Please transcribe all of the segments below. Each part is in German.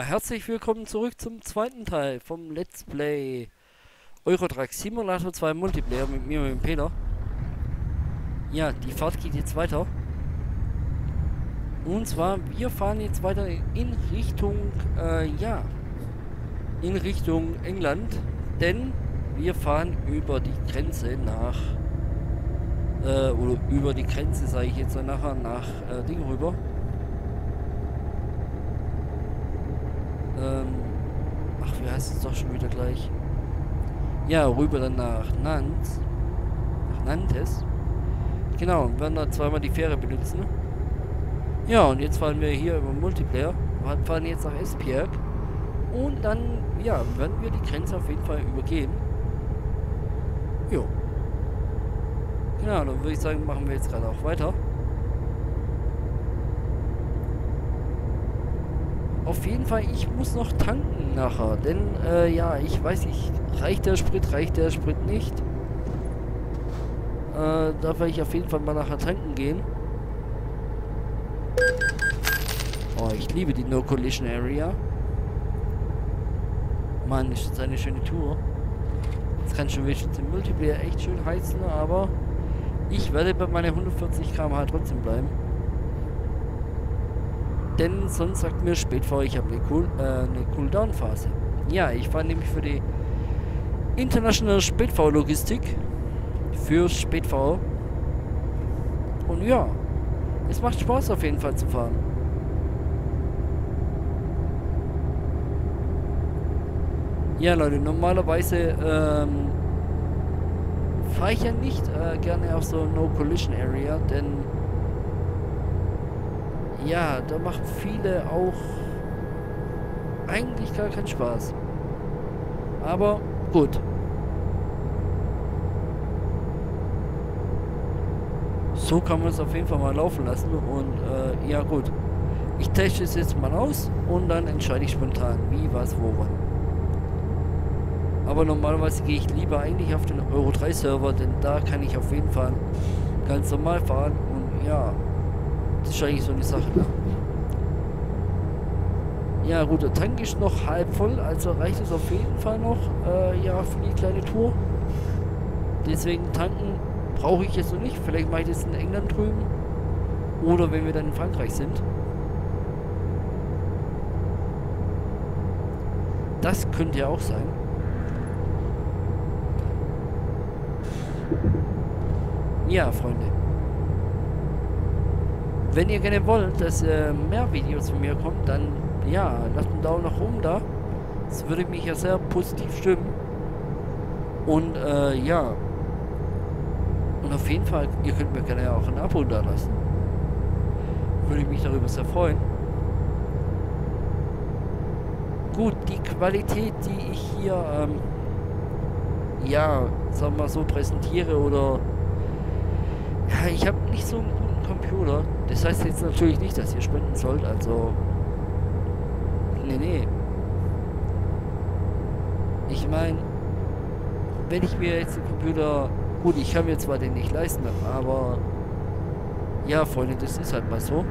Herzlich willkommen zurück zum zweiten Teil vom Let's Play Euro Truck Simulator 2 Multiplayer mit mir und dem Peter. Ja, die Fahrt geht jetzt weiter. Und zwar, wir fahren jetzt weiter in Richtung, in Richtung England. Denn wir fahren über die Grenze nach, oder über die Grenze, sage ich jetzt nachher, nach Ding rüber. Ach, wie heißt es doch schon wieder gleich? Ja, rüber dann nach Nantes. Nach Nantes. Genau, und werden da zweimal die Fähre benutzen. Ja, und jetzt fahren wir hier über Multiplayer. Wir fahren jetzt nach Esbjerg. Und dann, ja, werden wir die Grenze auf jeden Fall übergehen. Jo. Genau, dann würde ich sagen, machen wir jetzt gerade auch weiter. Auf jeden Fall, ich muss noch tanken nachher, denn, ja, ich weiß nicht, reicht der Sprit nicht? Da werde ich auf jeden Fall mal nachher tanken gehen. Oh, ich liebe die No Collision Area. Mann, ist das eine schöne Tour. Jetzt kann schon wenigstens im Multiplayer echt schön heizen, aber ich werde bei meiner 140 km/h trotzdem bleiben. Denn sonst sagt mir Spätfahr, ich habe eine Cooldown-Phase. Ja, ich fahre nämlich für die International Spätfahr-Logistik. Für Spätfahr. Und ja, es macht Spaß auf jeden Fall zu fahren. Ja, Leute, normalerweise fahre ich ja nicht gerne auf so No Collision Area, denn ja, da machen viele auch eigentlich gar keinen Spaß. Aber gut. So kann man es auf jeden Fall mal laufen lassen. Und ja gut. Ich teste es jetzt mal aus und dann entscheide ich spontan, wie, was, wo, wann. Aber normalerweise gehe ich lieber eigentlich auf den Euro 3 Server, denn da kann ich auf jeden Fall ganz normal fahren. Und ja, das ist eigentlich so eine Sache, ne? Ja gut, der Tank ist noch halb voll, also reicht es auf jeden Fall noch, ja, für die kleine Tour. Deswegen tanken brauche ich jetzt noch nicht. Vielleicht mache ich das in England drüben. Oder wenn wir dann in Frankreich sind. Das könnte ja auch sein. Ja, Freunde. Wenn ihr gerne wollt, dass mehr Videos von mir kommen, dann ja, lasst einen Daumen nach oben da. Das würde mich ja sehr positiv stimmen. Und ja. Und auf jeden Fall, ihr könnt mir gerne auch ein Abo da lassen. Würde ich mich darüber sehr freuen. Gut, die Qualität, die ich hier, ja, sagen wir mal so präsentiere oder ja, ich habe nicht so einen guten Computer. Das heißt jetzt natürlich nicht, dass ihr spenden sollt, also nee. Ich meine, wenn ich mir jetzt den Computer, gut, ich kann mir zwar den nicht leisten, aber ja, Freunde, das ist halt mal so.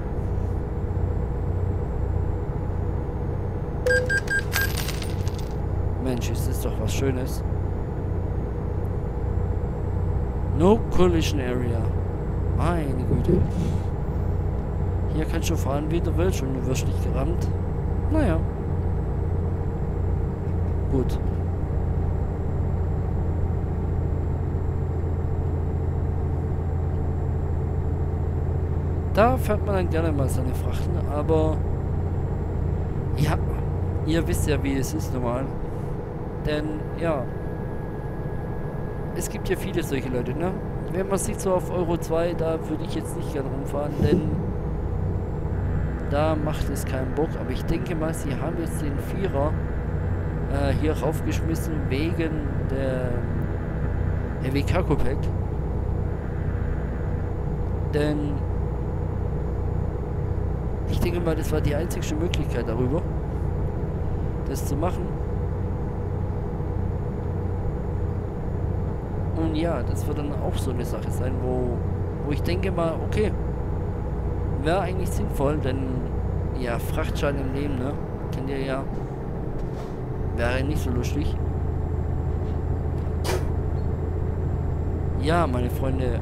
Mensch, ist das doch was Schönes. No Collision Area. Meine Güte. Hier kannst du fahren, wie du willst und du wirst nicht gerammt. Naja. Gut. Da fährt man dann gerne mal seine Frachten, aber ja, ihr wisst ja, wie es ist normal. Denn, ja, es gibt ja viele solche Leute, ne? Wenn man sieht so auf Euro 2, da würde ich jetzt nicht gerne rumfahren, denn da macht es keinen Bock. Aber ich denke mal, sie haben jetzt den Vierer hier raufgeschmissen wegen der Heavy Cargo Pack. Denn ich denke mal, das war die einzige Möglichkeit darüber, das zu machen. Und ja, das wird dann auch so eine Sache sein, wo ich denke mal, okay, wäre eigentlich sinnvoll, denn ja, Frachtschein im Leben, ne? kennt ihr ja. Wäre nicht so lustig. Ja, meine Freunde,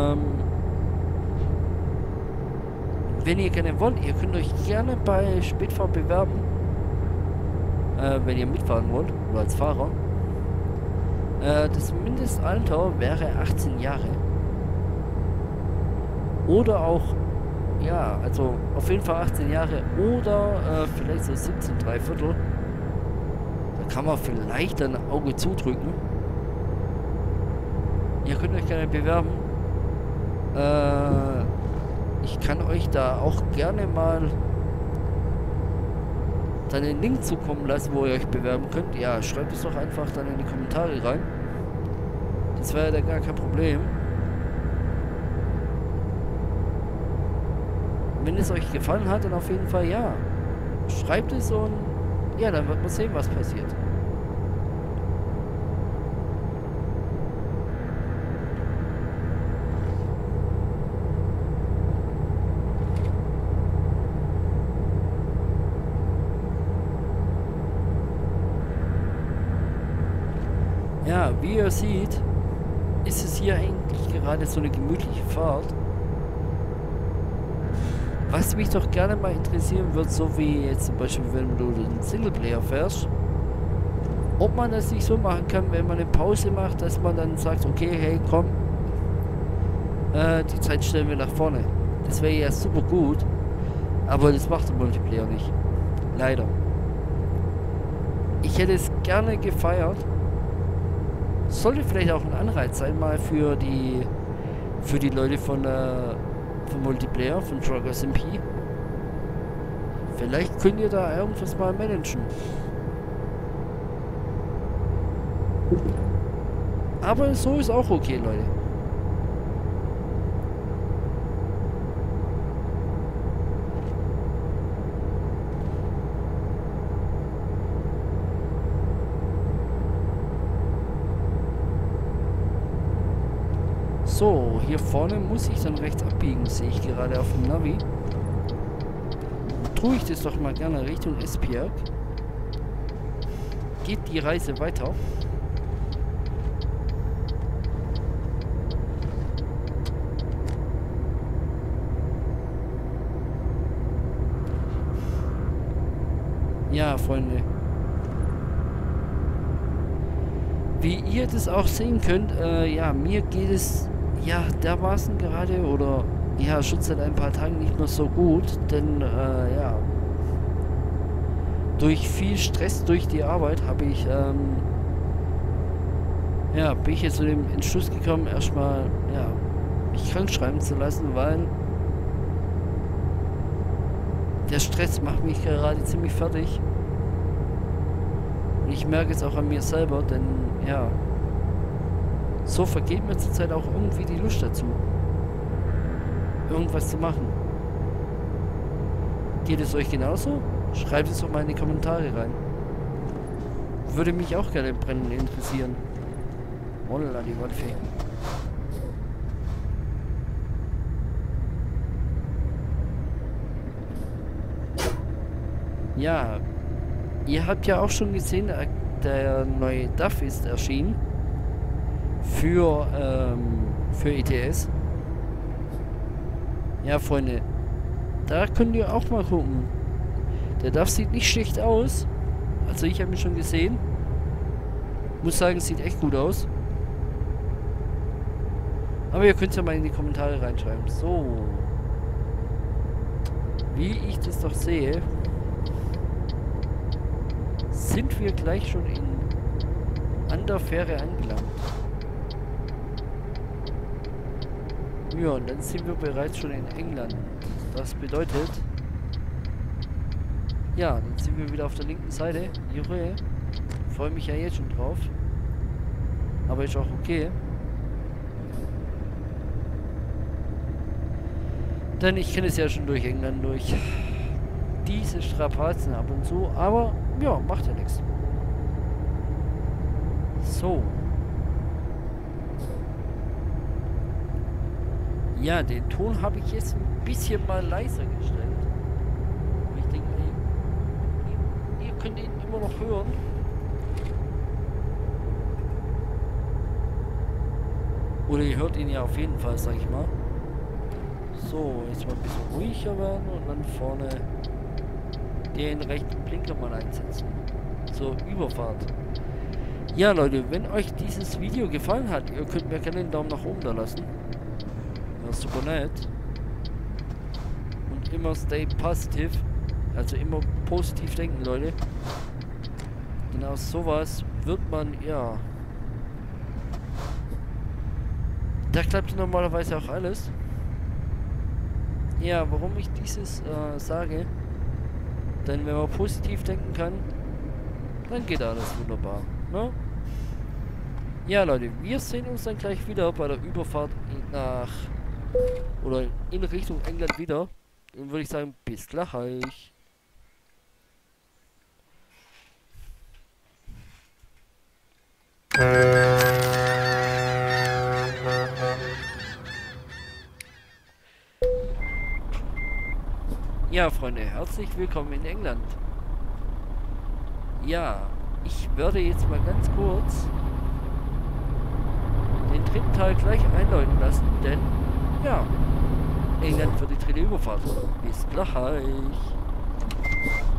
wenn ihr gerne wollt, ihr könnt euch gerne bei Spätfahr bewerben. Wenn ihr mitfahren wollt, oder als Fahrer. Das Mindestalter wäre 18 Jahre. Oder auch, ja, also auf jeden Fall 18 Jahre oder vielleicht so 17, 3/4. Da kann man vielleicht ein Auge zudrücken. Ihr könnt euch gerne bewerben. Ich kann euch da auch gerne mal dann den Link zukommen lassen, wo ihr euch bewerben könnt. Ja, schreibt es doch einfach dann in die Kommentare rein. Das wäre ja dann gar kein Problem. Wenn es euch gefallen hat, dann auf jeden Fall ja. Schreibt es und ja, dann wird man sehen, was passiert. Ja, wie ihr seht, ist es hier eigentlich gerade so eine gemütliche Fahrt. Was mich doch gerne mal interessieren wird, so wie jetzt zum Beispiel, wenn du den Singleplayer fährst, ob man das nicht so machen kann, wenn man eine Pause macht, dass man dann sagt, okay, hey, komm, die Zeit stellen wir nach vorne. Das wäre ja super gut, aber das macht der Multiplayer nicht. Leider. Ich hätte es gerne gefeiert. Sollte vielleicht auch ein Anreiz sein, mal für die Leute von Multiplayer, von Truckers MP. Vielleicht könnt ihr da irgendwas mal managen. Aber so ist auch okay, Leute. So, hier vorne muss ich dann rechts abbiegen, sehe ich gerade auf dem Navi. Tue ich das doch mal gerne Richtung Esbjerg. Geht die Reise weiter. Ja, Freunde. Wie ihr das auch sehen könnt, ja, mir geht es ja dermaßen gerade oder ja, schon seit ein paar Tagen nicht mehr so gut, denn ja, durch viel Stress durch die Arbeit habe ich ja, bin ich jetzt zu dem Entschluss gekommen, erstmal ja, mich krank schreiben zu lassen, weil der Stress macht mich gerade ziemlich fertig. Und ich merke es auch an mir selber, denn ja, so vergeht mir zurzeit auch irgendwie die Lust dazu, irgendwas zu machen. Geht es euch genauso? Schreibt es doch mal in die Kommentare rein. Würde mich auch gerne brennend interessieren. Holla, die Waldfee. Ja, ihr habt ja auch schon gesehen, der neue DAF ist erschienen. Für ETS. Ja, Freunde. Da könnt ihr auch mal gucken. Der DAF sieht nicht schlecht aus. Also ich habe ihn schon gesehen. Muss sagen, es sieht echt gut aus. Aber ihr könnt ja mal in die Kommentare reinschreiben. So. Wie ich das doch sehe, sind wir gleich schon an der Fähre angelangt. Ja, und dann sind wir bereits schon in England. Das bedeutet, ja, dann sind wir wieder auf der linken Seite. Juhu, freue mich ja jetzt schon drauf. Aber ist auch okay. Denn ich kenne es ja schon durch England durch. Diese Strapazen ab und zu, aber ja, macht ja nichts. So. Ja, den Ton habe ich jetzt ein bisschen mal leiser gestellt. Ich denke, könnt ihn immer noch hören. Oder ihr hört ihn ja auf jeden Fall, sag ich mal. So, jetzt mal ein bisschen ruhiger werden und dann vorne den rechten Blinker mal einsetzen. Zur Überfahrt. Ja, Leute, wenn euch dieses Video gefallen hat, ihr könnt mir gerne einen Daumen nach oben da lassen. Ja, super nett. Und immer stay positive. Also immer positiv denken, Leute. Genau sowas wird man, ja. Da klappt normalerweise auch alles. Ja, warum ich dieses sage, denn wenn man positiv denken kann, dann geht alles wunderbar, ne? Ja, Leute, wir sehen uns dann gleich wieder bei der Überfahrt nach, oder in Richtung England wieder. Dann würde ich sagen, bis gleich. Ja, Freunde, herzlich willkommen in England. Ja, ich werde jetzt mal ganz kurz den dritten Teil gleich einläuten lassen, denn, ja, England für die dritte Überfahrt. Bis gleich.